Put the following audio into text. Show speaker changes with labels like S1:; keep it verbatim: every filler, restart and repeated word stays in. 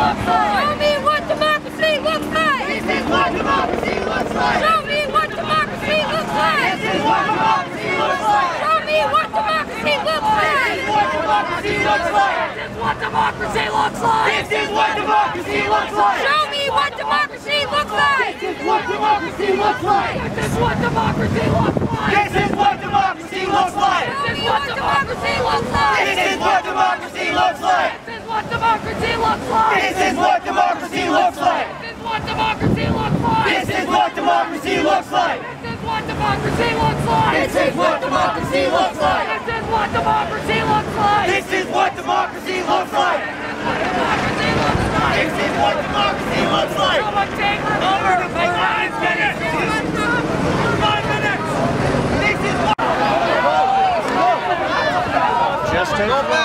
S1: looks like.
S2: Show me what democracy looks like.
S1: This is what democracy looks like.
S2: Show me what democracy looks like.
S1: This is what democracy looks like.
S2: Show me what democracy looks like.
S1: This is what democracy looks like.
S2: This is what democracy looks like.
S1: This is what democracy looks like.
S2: Show me what democracy looks like.
S1: This is what democracy looks like.
S2: This is what democracy looks like.
S1: This is what democracy looks like.
S2: This is what democracy looks like.
S1: This is what democracy looks like.
S2: This is what democracy looks like.
S1: This is what democracy looks like.
S2: This is what democracy looks like.
S1: This is what democracy looks like.
S2: This is what democracy looks like.
S1: This is what democracy looks like.
S2: This is what democracy looks like.
S1: This is what democracy looks like.
S2: Democracy looks like.
S1: This is what democracy looks like.
S2: Someone take her
S1: Over for five minutes. Five minutes. This is what.
S3: Just take